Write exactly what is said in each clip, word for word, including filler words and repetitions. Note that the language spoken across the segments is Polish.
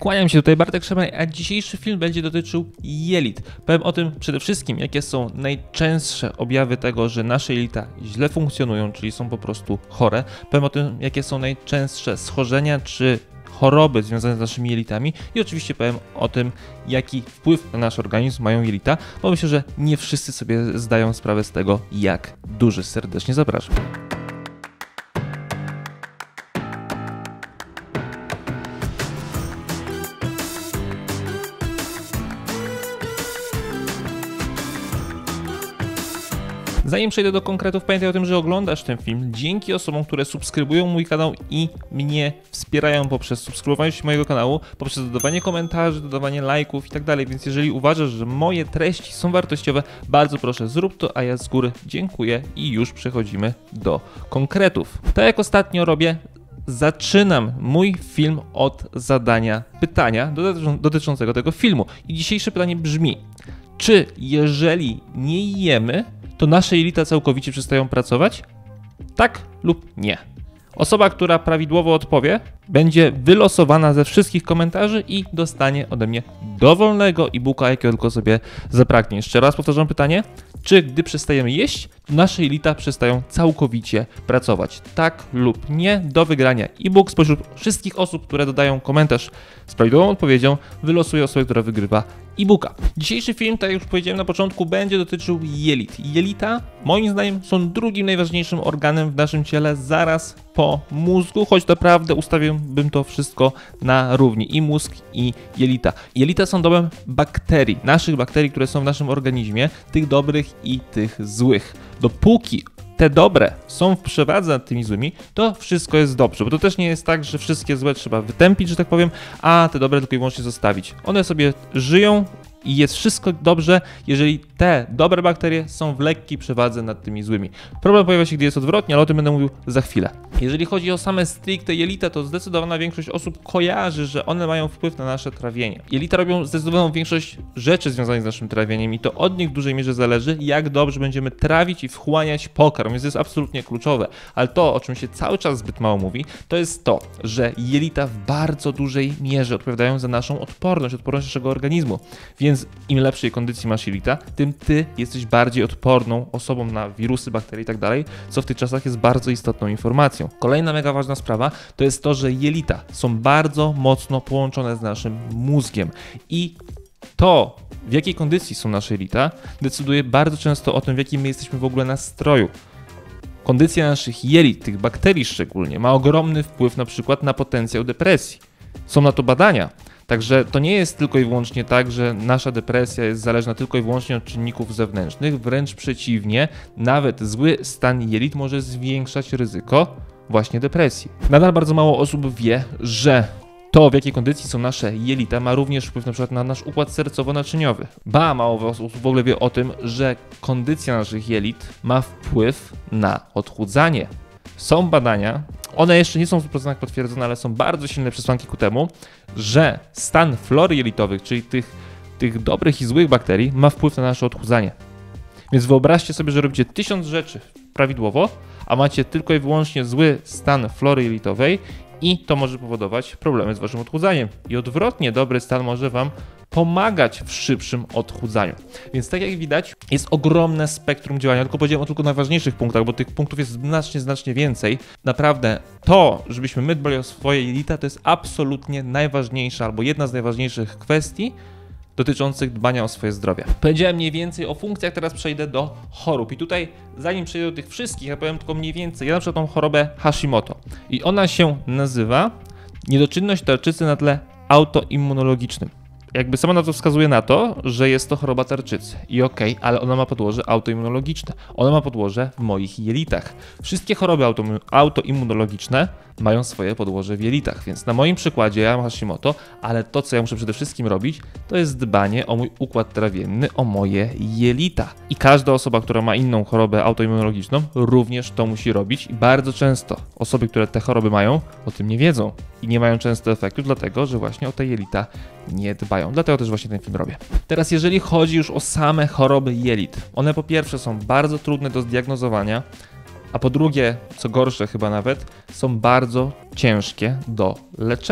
Kłaniam się, tutaj Bartek Szemraj, a dzisiejszy film będzie dotyczył jelit. Powiem o tym przede wszystkim, jakie są najczęstsze objawy tego, że nasze jelita źle funkcjonują, czyli są po prostu chore. Powiem o tym, jakie są najczęstsze schorzenia czy choroby związane z naszymi jelitami i oczywiście powiem o tym, jaki wpływ na nasz organizm mają jelita, bo myślę, że nie wszyscy sobie zdają sprawę z tego, jak duży. Serdecznie zapraszam. Zanim przejdę do konkretów, pamiętaj o tym, że oglądasz ten film dzięki osobom, które subskrybują mój kanał i mnie wspierają poprzez subskrybowanie mojego kanału, poprzez dodawanie komentarzy, dodawanie lajków i tak dalej. Więc jeżeli uważasz, że moje treści są wartościowe, bardzo proszę zrób to, a ja z góry dziękuję i już przechodzimy do konkretów. Tak jak ostatnio robię, zaczynam mój film od zadania pytania dotyczącego tego filmu. I dzisiejsze pytanie brzmi: czy jeżeli nie jemy, to nasze jelita całkowicie przestają pracować? Tak lub nie? Osoba, która prawidłowo odpowie, będzie wylosowana ze wszystkich komentarzy i dostanie ode mnie dowolnego e-booka, jakiego tylko sobie zapragnie. Jeszcze raz powtarzam pytanie: czy gdy przestajemy jeść, nasze jelita przestają całkowicie pracować? Tak lub nie? Do wygrania e-book spośród wszystkich osób, które dodają komentarz z prawidłową odpowiedzią, wylosuję osobę, która wygrywa e-booka. Dzisiejszy film, tak jak już powiedziałem na początku, będzie dotyczył jelit. Jelita, moim zdaniem, są drugim najważniejszym organem w naszym ciele, zaraz po mózgu, choć naprawdę ustawiłbym to wszystko na równi, i mózg, i jelita. Jelita są domem bakterii, naszych bakterii, które są w naszym organizmie, tych dobrych i tych złych. Dopóki te dobre są w przewadze nad tymi złymi, to wszystko jest dobrze, bo to też nie jest tak, że wszystkie złe trzeba wytępić, że tak powiem, a te dobre tylko i wyłącznie zostawić. One sobie żyją i jest wszystko dobrze, jeżeli te dobre bakterie są w lekkiej przewadze nad tymi złymi. Problem pojawia się, gdy jest odwrotnie, ale o tym będę mówił za chwilę. Jeżeli chodzi o same stricte jelita, to zdecydowana większość osób kojarzy, że one mają wpływ na nasze trawienie. Jelita robią zdecydowaną większość rzeczy związanych z naszym trawieniem i to od nich w dużej mierze zależy, jak dobrze będziemy trawić i wchłaniać pokarm, więc to jest absolutnie kluczowe. Ale to, o czym się cały czas zbyt mało mówi, to jest to, że jelita w bardzo dużej mierze odpowiadają za naszą odporność, odporność naszego organizmu. Więc im lepszej kondycji masz jelita, tym ty jesteś bardziej odporną osobą na wirusy, bakterie i tak dalej, co w tych czasach jest bardzo istotną informacją. Kolejna mega ważna sprawa to jest to, że jelita są bardzo mocno połączone z naszym mózgiem i to, w jakiej kondycji są nasze jelita, decyduje bardzo często o tym, w jakim my jesteśmy w ogóle nastroju. Kondycja naszych jelit, tych bakterii szczególnie, ma ogromny wpływ na przykład na potencjał depresji. Są na to badania. Także to nie jest tylko i wyłącznie tak, że nasza depresja jest zależna tylko i wyłącznie od czynników zewnętrznych, wręcz przeciwnie, nawet zły stan jelit może zwiększać ryzyko właśnie depresji. Nadal bardzo mało osób wie, że to, w jakiej kondycji są nasze jelita, ma również wpływ na przykład na nasz układ sercowo-naczyniowy. Ba, mało osób w ogóle wie o tym, że kondycja naszych jelit ma wpływ na odchudzanie. Są badania, one jeszcze nie są w stu procentach potwierdzone, ale są bardzo silne przesłanki ku temu, że stan flory jelitowych, czyli tych, tych dobrych i złych bakterii, ma wpływ na nasze odchudzanie. Więc wyobraźcie sobie, że robicie tysiąc rzeczy prawidłowo, a macie tylko i wyłącznie zły stan flory jelitowej i to może powodować problemy z waszym odchudzaniem. I odwrotnie, dobry stan może wam pomagać w szybszym odchudzaniu. Więc tak jak widać, jest ogromne spektrum działania, tylko powiedziałem o tylko najważniejszych punktach, bo tych punktów jest znacznie, znacznie więcej. Naprawdę to, żebyśmy my dbali o swoje jelita, to jest absolutnie najważniejsza albo jedna z najważniejszych kwestii dotyczących dbania o swoje zdrowie. Powiedziałem mniej więcej o funkcjach, teraz przejdę do chorób. I tutaj, zanim przejdę do tych wszystkich, ja powiem tylko mniej więcej. Ja na przykład mam chorobę Hashimoto i ona się nazywa niedoczynność tarczycy na tle autoimmunologicznym. Jakby sama nazwa wskazuje na to, że jest to choroba tarczycy. I okej, okay, ale ona ma podłoże autoimmunologiczne. Ona ma podłoże w moich jelitach. Wszystkie choroby auto, autoimmunologiczne mają swoje podłoże w jelitach, więc na moim przykładzie ja mam Hashimoto, ale to, co ja muszę przede wszystkim robić, to jest dbanie o mój układ trawienny, o moje jelita. I każda osoba, która ma inną chorobę autoimmunologiczną, również to musi robić i bardzo często osoby, które te choroby mają, o tym nie wiedzą i nie mają często efektu, dlatego, że właśnie o te jelita nie dbają. Dlatego też właśnie ten film robię. Teraz jeżeli chodzi już o same choroby jelit, one po pierwsze są bardzo trudne do zdiagnozowania, a po drugie, co gorsze chyba nawet, są bardzo ciężkie do leczenia.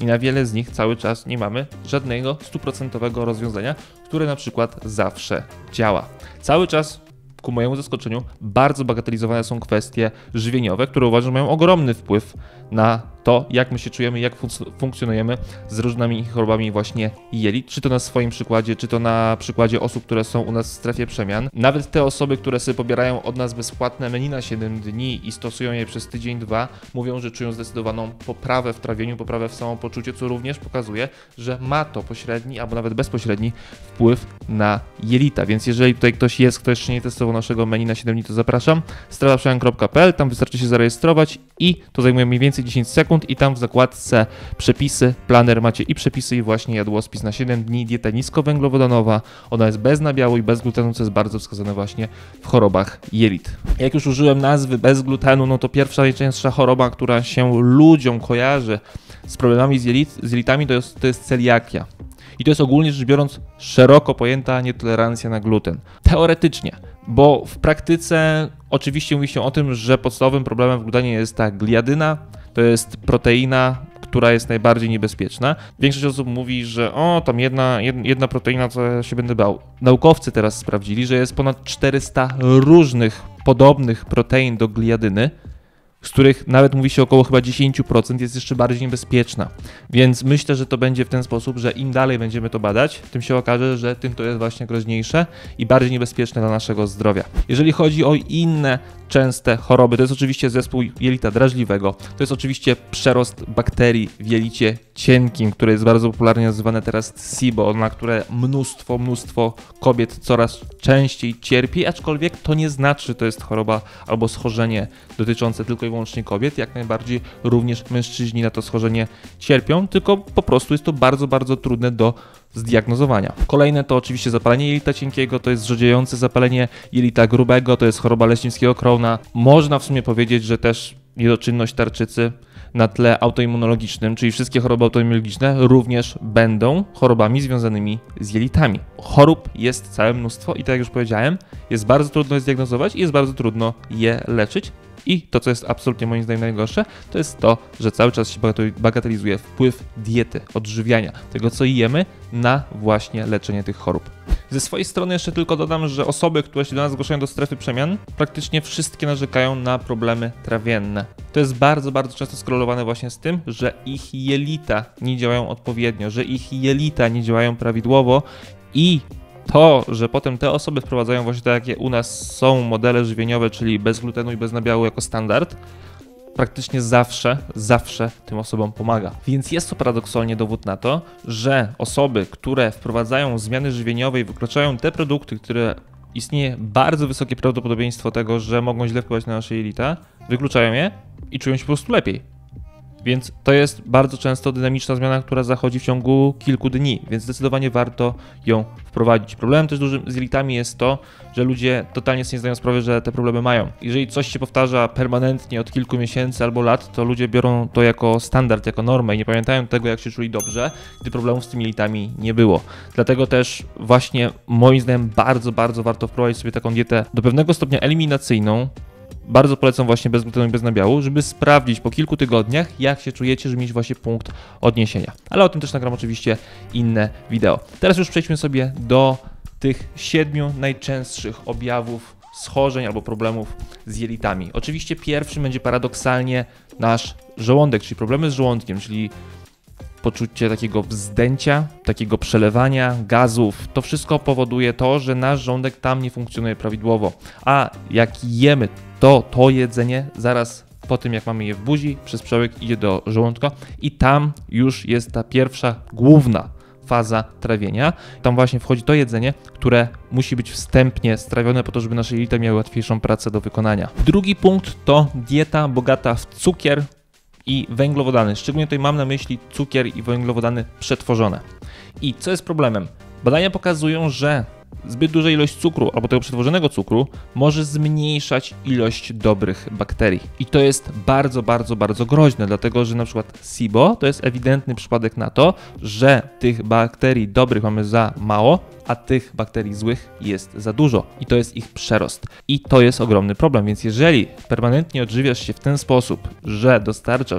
I na wiele z nich cały czas nie mamy żadnego stuprocentowego rozwiązania, które na przykład zawsze działa. Cały czas, ku mojemu zaskoczeniu, bardzo bagatelizowane są kwestie żywieniowe, które uważam, że mają ogromny wpływ na to, jak my się czujemy, jak fun- funkcjonujemy z różnymi chorobami właśnie jelit, czy to na swoim przykładzie, czy to na przykładzie osób, które są u nas w strefie przemian. Nawet te osoby, które sobie pobierają od nas bezpłatne menu na siedem dni i stosują je przez tydzień, dwa, mówią, że czują zdecydowaną poprawę w trawieniu, poprawę w samopoczuciu, co również pokazuje, że ma to pośredni albo nawet bezpośredni wpływ na jelita. Więc jeżeli tutaj ktoś jest, kto jeszcze nie testował naszego menu na siedem dni, to zapraszam. strefa przemian kropka p l, tam wystarczy się zarejestrować i to zajmuje mniej więcej dziesięć sekund i tam w zakładce przepisy, planer macie i przepisy i właśnie jadłospis na siedem dni, dieta niskowęglowodanowa, ona jest bez nabiału i bez glutenu, co jest bardzo wskazane właśnie w chorobach jelit. Jak już użyłem nazwy bez glutenu, no to pierwsza najczęstsza choroba, która się ludziom kojarzy z problemami z, jelit, z jelitami, to jest, to jest celiakia. I to jest ogólnie rzecz biorąc szeroko pojęta nietolerancja na gluten. Teoretycznie, bo w praktyce oczywiście mówi się o tym, że podstawowym problemem w glutenie jest ta gliadyna, to jest proteina, która jest najbardziej niebezpieczna. Większość osób mówi, że o, tam jedna, jedna proteina, co ja się będę bał. Naukowcy teraz sprawdzili, że jest ponad czterysta różnych podobnych protein do gliadyny, z których nawet mówi się około chyba dziesięć procent jest jeszcze bardziej niebezpieczna. Więc myślę, że to będzie w ten sposób, że im dalej będziemy to badać, tym się okaże, że tym to jest właśnie groźniejsze i bardziej niebezpieczne dla naszego zdrowia. Jeżeli chodzi o inne częste choroby, to jest oczywiście zespół jelita drażliwego, to jest oczywiście przerost bakterii w jelicie cienkim, które jest bardzo popularnie nazywane teraz S I B O, na które mnóstwo, mnóstwo kobiet coraz częściej cierpi, aczkolwiek to nie znaczy, że to jest choroba albo schorzenie dotyczące tylko i wyłącznie kobiet, jak najbardziej również mężczyźni na to schorzenie cierpią, tylko po prostu jest to bardzo, bardzo trudne do zdiagnozowania. Kolejne to oczywiście zapalenie jelita cienkiego, to jest rzodziejące zapalenie jelita grubego, to jest choroba Leśnickiego Crowna. Można w sumie powiedzieć, że też niedoczynność tarczycy na tle autoimmunologicznym, czyli wszystkie choroby autoimmunologiczne również będą chorobami związanymi z jelitami. Chorób jest całe mnóstwo i tak jak już powiedziałem, jest bardzo trudno je zdiagnozować i jest bardzo trudno je leczyć. I to, co jest absolutnie moim zdaniem najgorsze, to jest to, że cały czas się bagatelizuje wpływ diety, odżywiania, tego co jemy na właśnie leczenie tych chorób. Ze swojej strony jeszcze tylko dodam, że osoby, które się do nas zgłaszają do strefy przemian, praktycznie wszystkie narzekają na problemy trawienne. To jest bardzo, bardzo często skorelowane właśnie z tym, że ich jelita nie działają odpowiednio, że ich jelita nie działają prawidłowo i to, że potem te osoby wprowadzają właśnie tak, jakie u nas są modele żywieniowe, czyli bez glutenu i bez nabiału jako standard, praktycznie zawsze, zawsze tym osobom pomaga. Więc jest to paradoksalnie dowód na to, że osoby, które wprowadzają zmiany żywieniowe i wykluczają te produkty, które istnieje bardzo wysokie prawdopodobieństwo tego, że mogą źle wpływać na nasze jelita, wykluczają je i czują się po prostu lepiej. Więc to jest bardzo często dynamiczna zmiana, która zachodzi w ciągu kilku dni, więc zdecydowanie warto ją wprowadzić. Problemem też dużym z jelitami jest to, że ludzie totalnie sobie nie zdają sprawy, że te problemy mają. Jeżeli coś się powtarza permanentnie od kilku miesięcy albo lat, to ludzie biorą to jako standard, jako normę i nie pamiętają tego, jak się czuli dobrze, gdy problemów z tymi jelitami nie było. Dlatego też właśnie moim zdaniem bardzo, bardzo warto wprowadzić sobie taką dietę do pewnego stopnia eliminacyjną. Bardzo polecam właśnie bez glutenu i bez nabiału, żeby sprawdzić po kilku tygodniach, jak się czujecie, żeby mieć właśnie punkt odniesienia. Ale o tym też nagram oczywiście inne wideo. Teraz już przejdźmy sobie do tych siedmiu najczęstszych objawów schorzeń albo problemów z jelitami. Oczywiście pierwszym będzie paradoksalnie nasz żołądek, czyli problemy z żołądkiem, czyli poczucie takiego wzdęcia, takiego przelewania, gazów. To wszystko powoduje to, że nasz żołądek tam nie funkcjonuje prawidłowo. A jak jemy to, to jedzenie zaraz po tym, jak mamy je w buzi, przez przełyk idzie do żołądka i tam już jest ta pierwsza, główna faza trawienia. Tam właśnie wchodzi to jedzenie, które musi być wstępnie strawione po to, żeby nasze jelita miały łatwiejszą pracę do wykonania. Drugi punkt to dieta bogata w cukier i węglowodany. Szczególnie tutaj mam na myśli cukier i węglowodany przetworzone. I co jest problemem? Badania pokazują, że zbyt duża ilość cukru albo tego przetworzonego cukru może zmniejszać ilość dobrych bakterii. I to jest bardzo, bardzo, bardzo groźne, dlatego że na przykład S I B O to jest ewidentny przypadek na to, że tych bakterii dobrych mamy za mało, a tych bakterii złych jest za dużo i to jest ich przerost. I to jest ogromny problem, więc jeżeli permanentnie odżywiasz się w ten sposób, że dostarczasz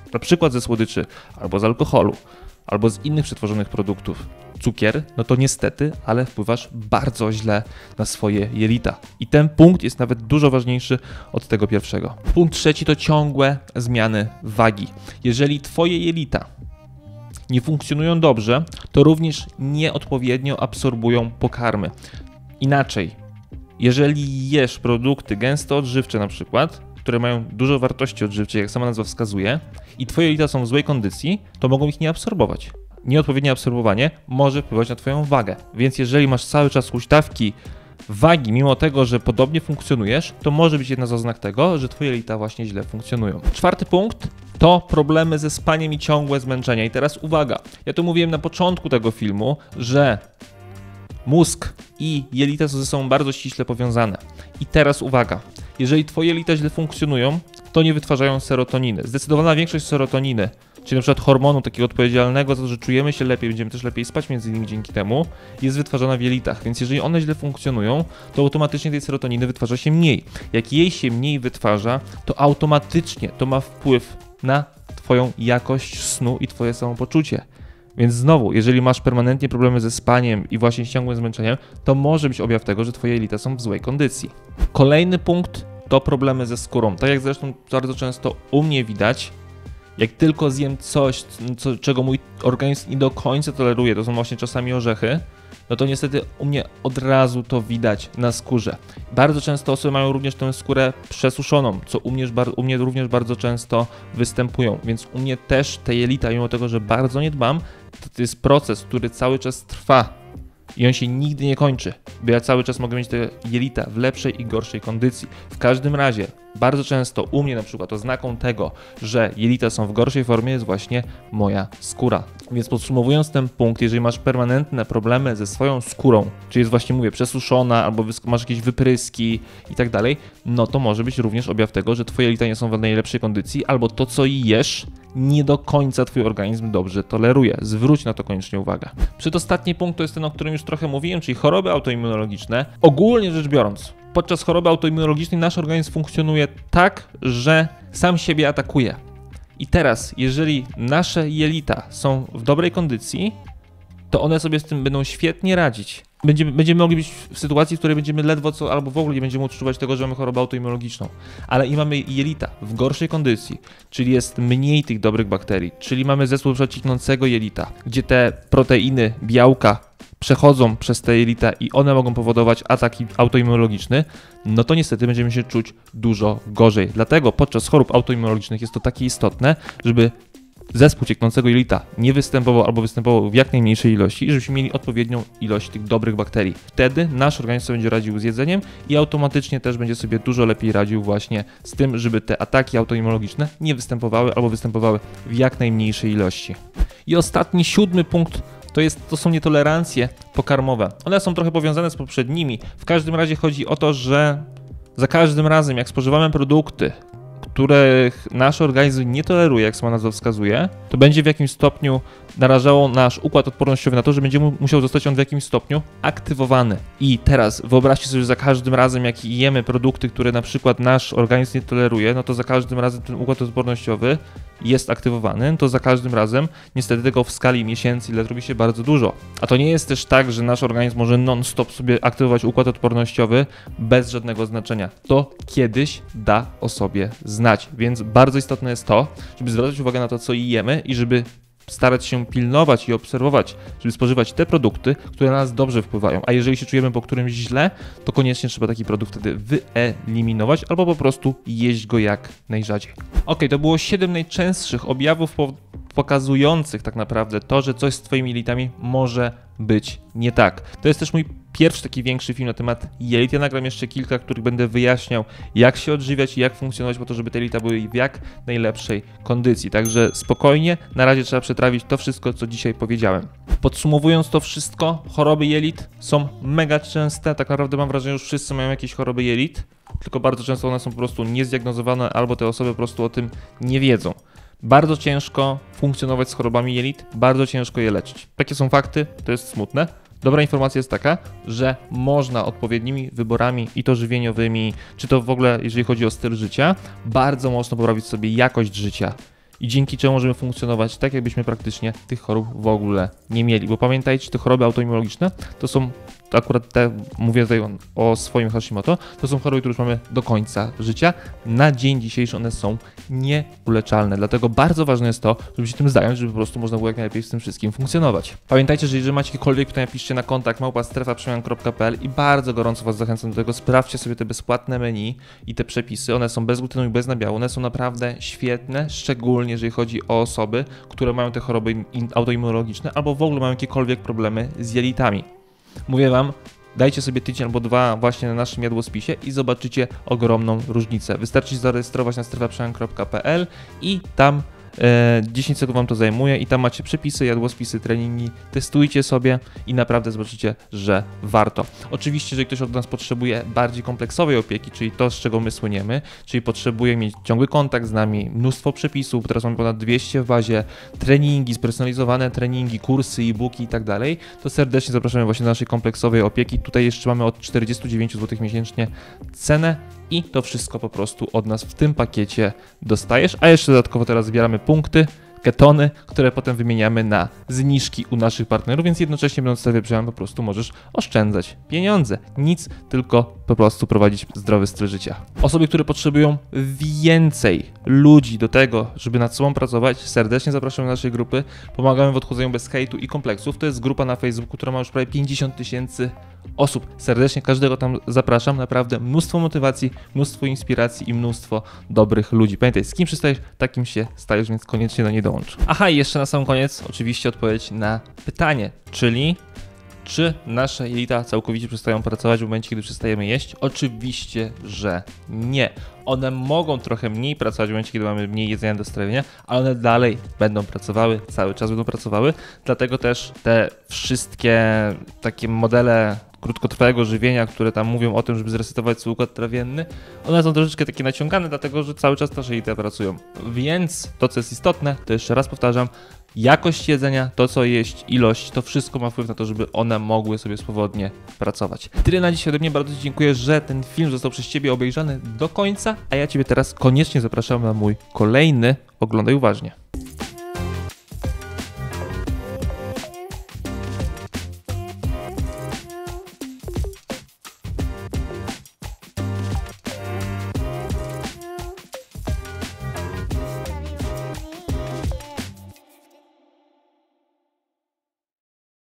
na przykład ze słodyczy, albo z alkoholu, albo z innych przetworzonych produktów, cukier, no to niestety, ale wpływasz bardzo źle na swoje jelita. I ten punkt jest nawet dużo ważniejszy od tego pierwszego. Punkt trzeci to ciągłe zmiany wagi. Jeżeli twoje jelita nie funkcjonują dobrze, to również nieodpowiednio absorbują pokarmy. Inaczej, jeżeli jesz produkty gęsto odżywcze na przykład, które mają dużo wartości odżywczej, jak sama nazwa wskazuje, i twoje jelita są w złej kondycji, to mogą ich nie absorbować. Nieodpowiednie absorbowanie może wpływać na twoją wagę. Więc jeżeli masz cały czas huśtawki wagi, mimo tego, że podobnie funkcjonujesz, to może być jedna z oznak tego, że twoje jelita właśnie źle funkcjonują. Czwarty punkt to problemy ze spaniem i ciągłe zmęczenia. I teraz uwaga, ja to mówiłem na początku tego filmu, że mózg i jelita są ze sobą bardzo ściśle powiązane. I teraz uwaga, jeżeli twoje jelita źle funkcjonują, to nie wytwarzają serotoniny. Zdecydowana większość serotoniny, czyli na przykład hormonu takiego odpowiedzialnego za to, że czujemy się lepiej, będziemy też lepiej spać między innymi dzięki temu, jest wytwarzana w jelitach. Więc jeżeli one źle funkcjonują, to automatycznie tej serotoniny wytwarza się mniej. Jak jej się mniej wytwarza, to automatycznie to ma wpływ na twoją jakość snu i twoje samopoczucie. Więc znowu, jeżeli masz permanentnie problemy ze spaniem i właśnie z ciągłym zmęczeniem, to może być objaw tego, że twoje jelita są w złej kondycji. Kolejny punkt to problemy ze skórą. Tak jak zresztą bardzo często u mnie widać, jak tylko zjem coś, co, czego mój organizm nie do końca toleruje, to są właśnie czasami orzechy, no to niestety u mnie od razu to widać na skórze. Bardzo często osoby mają również tę skórę przesuszoną, co u mnie, u mnie również bardzo często występują, więc u mnie też te jelita, mimo tego, że bardzo nie dbam, to, to jest proces, który cały czas trwa i on się nigdy nie kończy, bo ja cały czas mogę mieć te jelita w lepszej i gorszej kondycji. W każdym razie, bardzo często u mnie na przykład oznaką tego, że jelita są w gorszej formie, jest właśnie moja skóra. Więc podsumowując ten punkt, jeżeli masz permanentne problemy ze swoją skórą, czyli jest właśnie, mówię, przesuszona, albo masz jakieś wypryski i tak dalej, no to może być również objaw tego, że twoje jelita nie są w najlepszej kondycji, albo to, co jesz, nie do końca twój organizm dobrze toleruje. Zwróć na to koniecznie uwagę. Przedostatni punkt to jest ten, o którym już trochę mówiłem, czyli choroby autoimmunologiczne. Ogólnie rzecz biorąc, podczas choroby autoimmunologicznej nasz organizm funkcjonuje tak, że sam siebie atakuje. I teraz, jeżeli nasze jelita są w dobrej kondycji, to one sobie z tym będą świetnie radzić. Będziemy, będziemy mogli być w sytuacji, w której będziemy ledwo co, albo w ogóle nie będziemy odczuwać tego, że mamy chorobę autoimmunologiczną. Ale i mamy jelita w gorszej kondycji, czyli jest mniej tych dobrych bakterii, czyli mamy zespół przeciknącego jelita, gdzie te proteiny, białka przechodzą przez te jelita i one mogą powodować atak autoimmunologiczny, no to niestety będziemy się czuć dużo gorzej. Dlatego podczas chorób autoimmunologicznych jest to takie istotne, żeby zespół cieknącego jelita nie występował albo występował w jak najmniejszej ilości i żebyśmy mieli odpowiednią ilość tych dobrych bakterii. Wtedy nasz organizm sobie będzie radził z jedzeniem i automatycznie też będzie sobie dużo lepiej radził właśnie z tym, żeby te ataki autoimmunologiczne nie występowały albo występowały w jak najmniejszej ilości. I ostatni, siódmy punkt to, jest, to są nietolerancje pokarmowe. One są trochę powiązane z poprzednimi. W każdym razie chodzi o to, że za każdym razem jak spożywamy produkty, których nasz organizm nie toleruje, jak sama nazwa wskazuje, to będzie w jakimś stopniu narażało nasz układ odpornościowy na to, że będzie musiał zostać on w jakimś stopniu aktywowany. I teraz wyobraźcie sobie, że za każdym razem, jak jemy produkty, które na przykład nasz organizm nie toleruje, no to za każdym razem ten układ odpornościowy jest aktywowany, to za każdym razem niestety tego w skali miesięcy ile robi się bardzo dużo. A to nie jest też tak, że nasz organizm może non-stop sobie aktywować układ odpornościowy bez żadnego znaczenia. To kiedyś da o sobie znać, więc bardzo istotne jest to, żeby zwracać uwagę na to, co jemy i żeby starać się pilnować i obserwować, żeby spożywać te produkty, które na nas dobrze wpływają. A jeżeli się czujemy po którymś źle, to koniecznie trzeba taki produkt wtedy wyeliminować albo po prostu jeść go jak najrzadziej. Ok, to było siedem najczęstszych objawów po pokazujących tak naprawdę to, że coś z twoimi jelitami może być nie tak. To jest też mój pierwszy taki większy film na temat jelit. Ja nagram jeszcze kilka, których będę wyjaśniał, jak się odżywiać i jak funkcjonować po to, żeby te jelita były w jak najlepszej kondycji. Także spokojnie, na razie trzeba przetrawić to wszystko, co dzisiaj powiedziałem. Podsumowując to wszystko, choroby jelit są mega częste. Tak naprawdę mam wrażenie, że już wszyscy mają jakieś choroby jelit, tylko bardzo często one są po prostu niezdiagnozowane albo te osoby po prostu o tym nie wiedzą. Bardzo ciężko funkcjonować z chorobami jelit, bardzo ciężko je leczyć. Takie są fakty, to jest smutne. Dobra informacja jest taka, że można odpowiednimi wyborami i to żywieniowymi, czy to w ogóle jeżeli chodzi o styl życia, bardzo mocno poprawić sobie jakość życia i dzięki czemu możemy funkcjonować tak, jakbyśmy praktycznie tych chorób w ogóle nie mieli. Bo pamiętajcie, te choroby autoimmunologiczne to są, to akurat te, mówię tutaj o, o swoim Hashimoto, to są choroby, które już mamy do końca życia. Na dzień dzisiejszy one są nieuleczalne, dlatego bardzo ważne jest to, żeby się tym zająć, żeby po prostu można było jak najlepiej z tym wszystkim funkcjonować. Pamiętajcie, że jeżeli macie jakiekolwiek pytania, piszcie na kontakt małpa strefa przemian kropka p l i bardzo gorąco Was zachęcam do tego, sprawdźcie sobie te bezpłatne menu i te przepisy, one są bez glutenu i bez nabiału, one są naprawdę świetne, szczególnie jeżeli chodzi o osoby, które mają te choroby autoimmunologiczne albo w ogóle mają jakiekolwiek problemy z jelitami. Mówię Wam, dajcie sobie tydzień albo dwa właśnie na naszym jadłospisie i zobaczycie ogromną różnicę. Wystarczy się zarejestrować na strefa przemian kropka p l i tam e, dziesięć sekund Wam to zajmuje i tam macie przepisy, jadłospisy, treningi, testujcie sobie i naprawdę zobaczycie, że warto. Oczywiście, jeżeli ktoś od nas potrzebuje bardziej kompleksowej opieki, czyli to, z czego my słyniemy, czyli potrzebuje mieć ciągły kontakt z nami, mnóstwo przepisów, teraz mamy ponad dwieście w bazie, treningi, spersonalizowane treningi, kursy, e-booki i tak dalej, to serdecznie zapraszamy właśnie do naszej kompleksowej opieki. Tutaj jeszcze mamy od czterdziestu dziewięciu złotych miesięcznie cenę i to wszystko po prostu od nas w tym pakiecie dostajesz, a jeszcze dodatkowo teraz zbieramy punkty, ketony, które potem wymieniamy na zniżki u naszych partnerów, więc jednocześnie będąc w strefie przemian po prostu możesz oszczędzać pieniądze. Nic, tylko po prostu prowadzić zdrowy styl życia. Osoby, które potrzebują więcej ludzi do tego, żeby nad sobą pracować, serdecznie zapraszamy do naszej grupy. Pomagamy w odchudzaniu bez hejtu i kompleksów. To jest grupa na Facebooku, która ma już prawie pięćdziesiąt tysięcy osób. Serdecznie każdego tam zapraszam. Naprawdę mnóstwo motywacji, mnóstwo inspiracji i mnóstwo dobrych ludzi. Pamiętaj, z kim przystajesz, takim się stajesz, więc koniecznie do niej dołącz. Aha, i jeszcze na sam koniec oczywiście odpowiedź na pytanie, czyli czy nasze jelita całkowicie przestają pracować w momencie, kiedy przestajemy jeść? Oczywiście, że nie. One mogą trochę mniej pracować w momencie, kiedy mamy mniej jedzenia do strawienia, ale one dalej będą pracowały, cały czas będą pracowały. Dlatego też te wszystkie takie modele krótkotrwałego żywienia, które tam mówią o tym, żeby zresetować swój układ trawienny, one są troszeczkę takie naciągane, dlatego że cały czas nasze jelita pracują. Więc to, co jest istotne, to jeszcze raz powtarzam, jakość jedzenia, to co jeść, ilość, to wszystko ma wpływ na to, żeby one mogły sobie swobodnie pracować. Tyle na dzisiaj ode mnie, bardzo Ci dziękuję, że ten film został przez Ciebie obejrzany do końca, a ja Ciebie teraz koniecznie zapraszam na mój kolejny Oglądaj Uważnie.